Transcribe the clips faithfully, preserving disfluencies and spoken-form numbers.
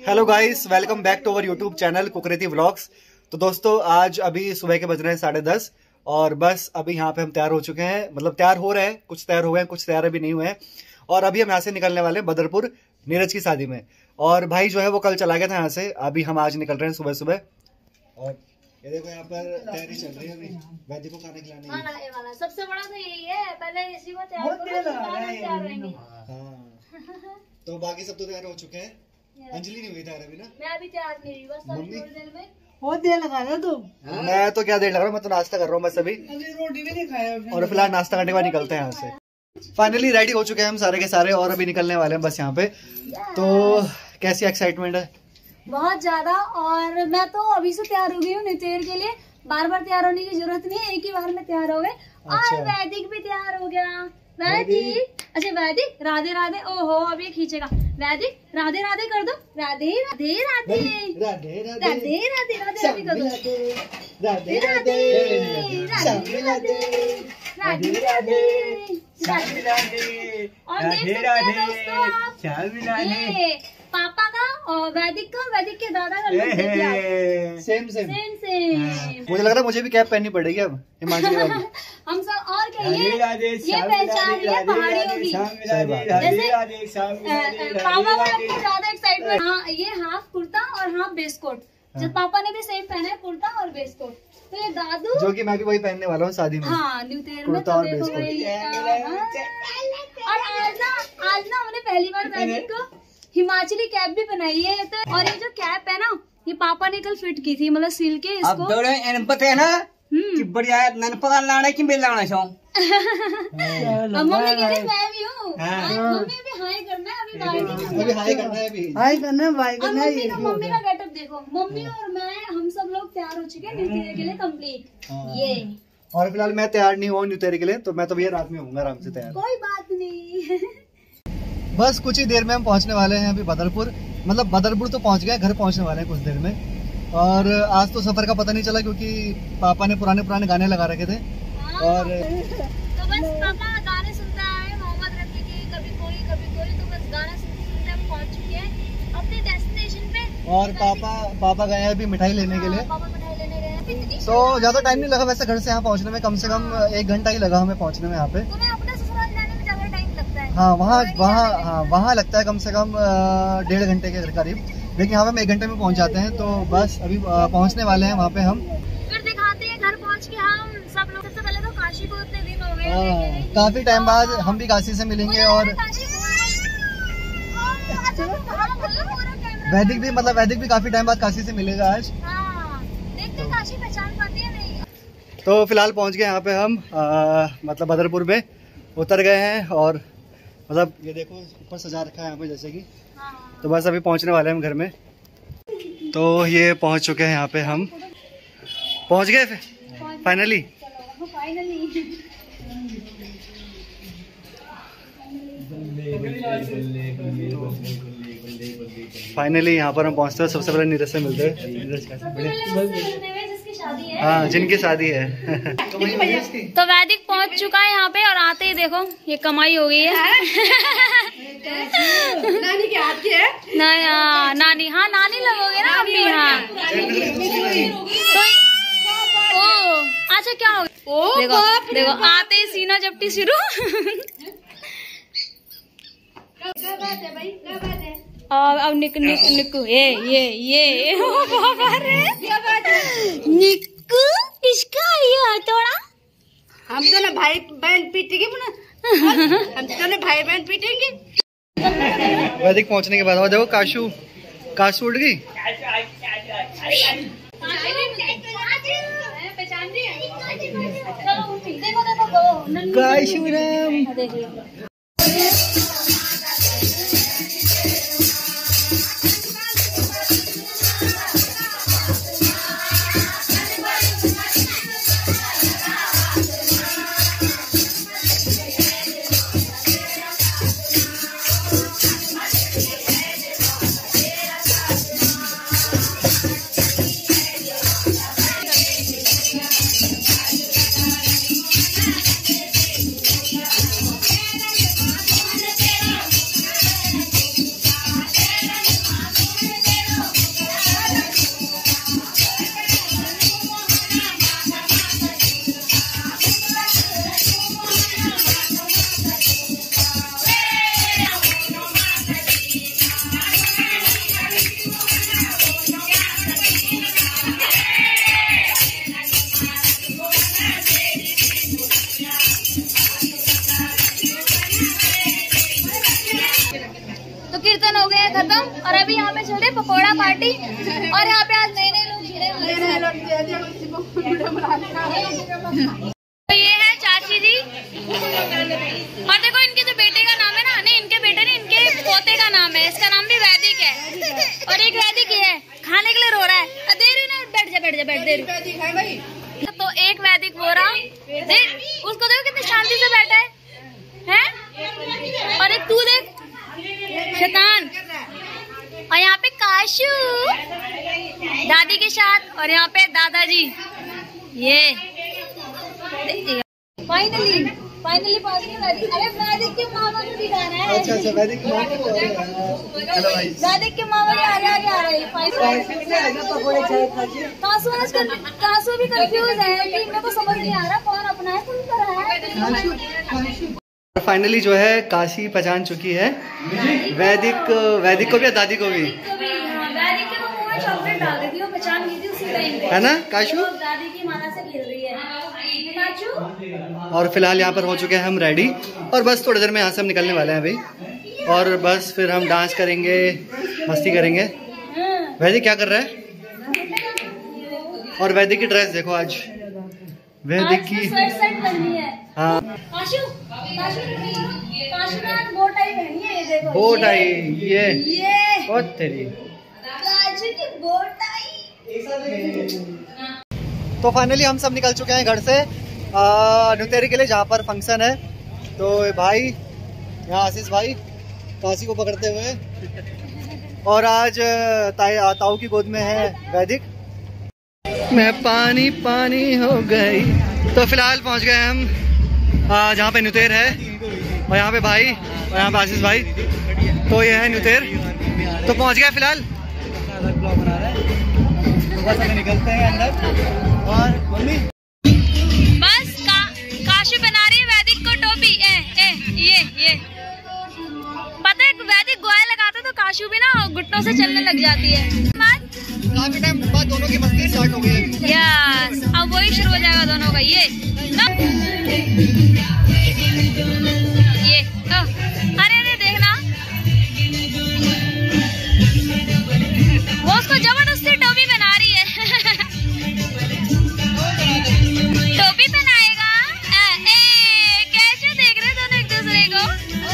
Hello guys, welcome back to our YouTube channel Kukreti vlogs. तो दोस्तों, आज अभी सुबह के बज रहे हैं साढ़े दस और बस अभी यहाँ पे हम तैयार हो चुके हैं। मतलब तैयार हो रहे हैं, कुछ तैयार हो गए हैं, कुछ तैयार अभी नहीं हुए हैं। और अभी हम यहाँ से निकलने वाले हैं बदरपुर नीरज की शादी में। और भाई जो है वो कल चला गया था यहाँ से, अभी हम आज निकल रहे हैं सुबह सुबह। और ये देखो यहाँ पर तैयारी चल रही है अभी वैदी को खाने खिलाने की। वाला सबसे बड़ा तो यही है, पहले इसी को तैयार करो। हाँ, तो बाकी सब तो तैयार हो चुके हैं। अंजलि नहीं हुई तैयार अभी ना? मैं अभी तैयार नहीं हुई, बस थोड़ी देर में। बहुत देर लगा रहा तुम। मैं तो क्या देर लग रहा हूँ, मैं तो नाश्ता कर रहा हूँ बस अभी। रोटी भी नहीं खाया और फिलहाल नाश्ता करने के बाद निकलते हैं यहाँ से। फाइनली रेडी हो चुके हैं हम सारे के सारे और अभी निकलने वाले हैं बस यहाँ पे। तो कैसी एक्साइटमेंट है? बहुत ज्यादा। और मैं तो अभी से तैयार हो गई हूँ नितेर के लिए। बार बार तैयार होने की जरूरत नहीं है, एक ही बार में तैयार हो गए। और वैदिक भी तैयार हो गया। वैदिक, अच्छा वैदिक राधे राधे। ओहो, अब ये खींचेगा। वैदिक राधे राधे कर दो। राधे राधे राधे राधे राधे राधे राधे राधे कर दो। राधे राधे राधे राधे राधे राधे राधे। और देख सकते हैं दोस्तों आप, ये पापा का और वैदिक का, वैदिक के दादा का लुक देखिए। Same same same same. मुझे लग रहा है मुझे भी कैप पहननी पड़ेगी अब हिमाचली वाली। हम सब और कहिए, ये पहचान है पहाड़ियों की। जैसे पापा का आपको ज्यादा एक्साइटमेंट। हाँ, ये हाफ कुर्ता और हाफ बेस कोट। जब पापा ने भी सेम पहना है, कुर्ता और बेस कोट। तो ये दादू, जो कि मैं भी वही पहनने वाला हूँ शादी में। हाँ, न्यू ईयर में तो देखो वही। और आज ना आज ना हमने पहली बार वैदिक को हिमाचली कैप भी बनाई है। तो और ये जो कैप है ना, ये पापा ने कल फिट की थी, मतलब सिल के इसको। अब दौड़े इन पता है ना कि बढ़िया नन पता लाना कि मैं लाना चाहूं। अब मम्मी कह रही मैं भी हूँ। मम्मी भी हाय करना है अभी, बाय नहीं अभी हाय करना है अभी। हाय करना है, बाय करना है। मम्मी का मम्मी का गेटअप देखो। मम्मी और मैं, हम सब लोग तैयार हो चुके हैं न्यू ईयर के लिए कंप्लीट। ये और फिलहाल मैं तैयार नहीं हुआ न्यू ईयर के लिए, तो मैं तो भैया रात में होऊंगा आराम से तैयार। कोई बात नहीं। बस कुछ ही देर में हम पहुंचने वाले हैं अभी बदरपुर। मतलब बदरपुर तो पहुंच गए, घर पहुंचने वाले हैं कुछ देर में। और आज तो सफर का पता नहीं चला क्योंकि पापा ने पुराने पुराने गाने लगा रखे थे। और तो बस पापा गाने सुनता है मोहम्मद रफी के, कभी कोई कभी कोई। तो बस गाना सुनते सुनते हम पहुंच चुके हैं अपने डेस्टिनेशन पे। और पापा पापा गए हैं अभी मिठाई लेने के लिए। पापा मिठाई लेने गए हैं। तो ज्यादा टाइम नहीं लगा वैसे घर से यहाँ पहुँचने में, कम से कम एक घंटा ही लगा हमें पहुँचने में यहाँ पे। तुम्हें अपने ससुराल जाने में ज्यादा टाइम लगता है? हाँ, वहाँ वहाँ हाँ वहाँ लगता है कम से कम डेढ़ घंटे के करीब, लेकिन यहाँ पे हम एक घंटे में पहुँच जाते हैं। तो बस अभी पहुँचने वाले हैं वहाँ पे हम। फिर दिखाते हैं घर पहुँच के हम सब लोग। सबसे पहले तो काशी को इतने दिन हो गए, काफी टाइम बाद हम भी काशी से मिलेंगे। और वैदिक भी, मतलब वैदिक भी काफी टाइम बाद काशी से मिलेगा आज। देखते काशी पहचान पाती है नहीं। तो फिलहाल पहुंच गए यहाँ पे हम, आ, मतलब बदरपुर में उतर गए हैं। और मतलब ये देखो ऊपर सजा रखा है यहाँ पे जैसे कि। तो बस अभी पहुंचने वाले हैं हम घर में। तो ये पहुंच चुके हैं यहाँ पे, हम पहुंच गए फाइनली। फाइनली यहाँ पर हम पहुँचते हैं। सबसे पहले नीरज से मिलते हैं। नीरज कैसे? हाँ, जिनकी शादी है। तो वैदिक पहुँच चुका है यहाँ पे। और आते ही देखो ये कमाई हो गई है। नानी के हाथ की है ना, आ, नानी, हाँ नानी लगोगे ना अभी। हाँ तो ओ अच्छा क्या हो गया? देखो देखो आते ही सीना झपटी शुरू। और अब निक निक निकू ये ये ये निकू इसका ये थोड़ा। हम तो ना भाई बहन पीटेंगे ना। हम तो ना भाई बहन पीटेंगे। वैदिक पहुंचने के बाद देखो काशू काशू उड़ गई। काशू राम। पकौड़ा पार्टी। और यहाँ पे आज नए नए लोग जुड़े हुए हैं। तो ये है चाची जी, और देखो इनके जो बेटे का नाम है ना, नहीं इनके बेटे नहीं, इनके पोते का नाम है, इसका नाम भी वैदिक है। और एक वैदिक ये है, खाने के लिए रो रहा है। दे रही ना, बैठ जा बैठ जा बैठ दे रही। तो एक वैदिक वो रहा, देख उसको देखो कितनी शांति से बैठा है, हैं? और एक तू देख शैतान। और यहाँ पे काशू दादी के साथ, और यहाँ पे दादाजी। ये फाइनली फाइनली पहुंच गए वैदिक। अरे वैदिक के मामा को भी गाना है। अच्छा अच्छा वैदिक के मामा को। हेलो भाई, वैदिक के मामा के आगे आगे आ रहे हैं। कासू आजकल कासू भी कंफ्यूज है कि मेरे को समझ नहीं आ रहा कौन अपना है कौन कर रहा है। फाइनली जो है काशी पहचान चुकी है वैदिक, वैदिक को भी दादी को भी। वैदिक के मुंह में चॉकलेट डाल देती है, वो पहचान गई थी उसी टाइम पे, है ना काशू? दादी की माला से खेल रही है काशू। और फिलहाल यहाँ पर हो चुके हैं हम रेडी, और बस थोड़ी देर में यहाँ से हम निकलने वाले हैं अभी। और बस फिर हम डांस करेंगे, मस्ती करेंगे। वैदिक क्या कर रहा है? और वैदिक की ड्रेस देखो आज, वैदिक की हाँ काशू काशू काशू ने आज बो टाई पहनी है, ये देखो बो टाई। ये ये बहुत तेरी काशू की बो टाई। तो फाइनली हम सब निकल चुके हैं घर से नुतेरी के लिए, जहाँ पर फंक्शन है। तो भाई यहाँ आशीष भाई काशी को पकड़ते हुए, और आज ताऊ की गोद में है वैदिक। मैं पानी पानी हो गई। तो फिलहाल पहुँच गए हम जहाँ पे नुतेर है, और यहाँ पे भाई, और यहाँ पे आशीष भाई। तो ये है नुतेर। तो पहुँच गए फिलहाल, निकलते हैं अंदर। और मम्मी बस का, काशू बना रही है वैदिक को टोपी। ए, ए, ये ये पता है वैदिक गोया लगाता तो काशू भी ना घुटनों से चलने लग जाती है। काफी टाइम बाद दोनों की मस्ती स्टार्ट हो गई है। यस, अब वही शुरू हो जाएगा दोनों का। ये ना ये ओ, अरे अरे देखना, वो उसको जबरदस्ती टोपी बना रही है। टोपी पहनाएगा। ए, ए, कैसे देख रहे दोनों एक दूसरे को।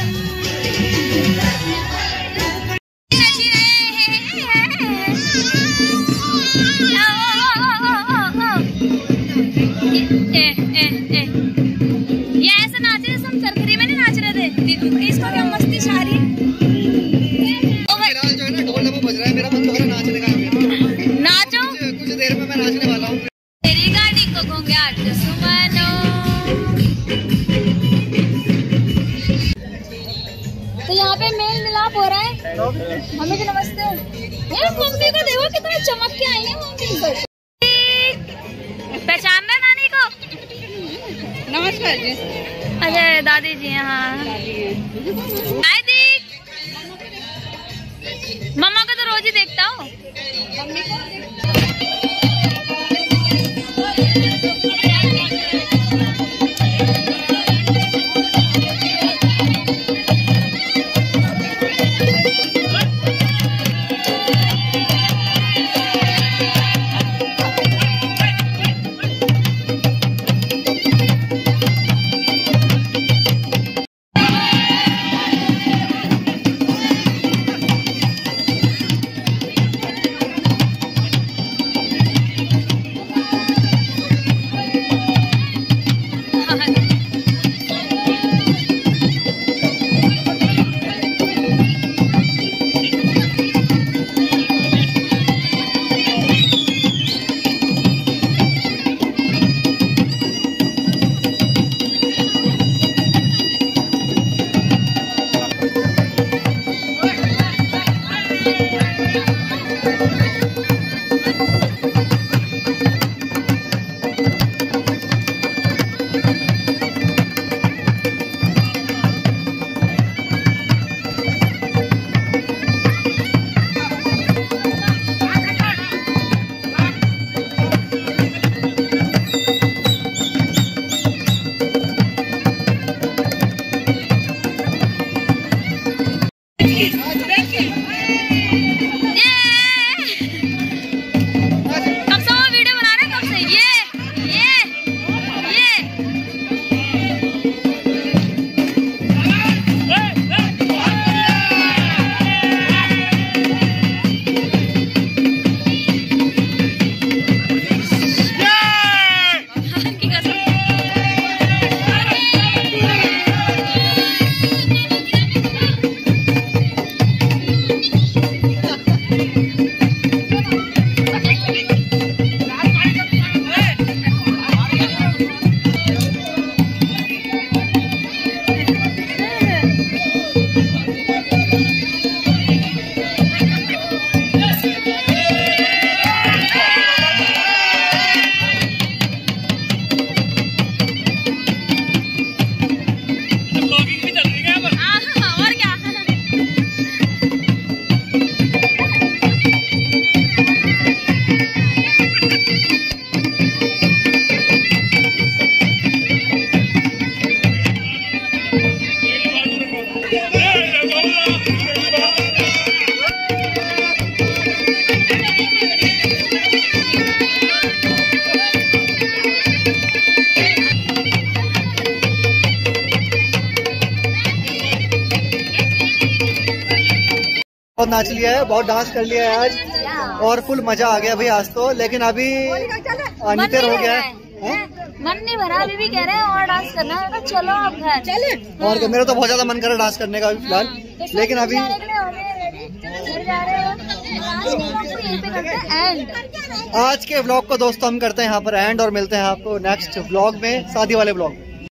ए, ए, ए, ये ऐसे नाच रहे, हम सरकरी में नहीं नाच रहे थे। इसको क्या मस्ती छा रही है। फिलहाल जो है ना ढोल डब्बा बज रहा है, मेरा मन तो कर रहा है नाचने का। नाचो, कुछ देर में मैं नाचने वाला हूँ। तेरी गाड़ी को घोंघाट सुमानो। तो यहाँ पे मेल मिलाप हो रहा है। मम्मी जी नमस्ते। यार मम्मी को देखो कितना चमक के आई है मम्मी। पहचानना नानी को? नमस्कार जी। अरे दादी जी यहाँ। वैदिक मम्मा को तो रोज ही देखता हूँ। मम्मी को बहुत नाच लिया है, बहुत डांस कर लिया है आज और फुल मजा आ गया भाई आज तो। लेकिन अभी अनितर हो गया है, मन नहीं भरा, अभी भी कह रहे हैं और डांस करना है तो चलो आप घर चले। और मेरा तो बहुत ज्यादा मन कर रहा है डांस करने का अभी फिलहाल, लेकिन अभी आज के व्लॉग को दोस्तों हम करते हैं यहाँ पर एंड और मिलते हैं आपको नेक्स्ट व्लॉग में, शादी वाले व्लॉग में।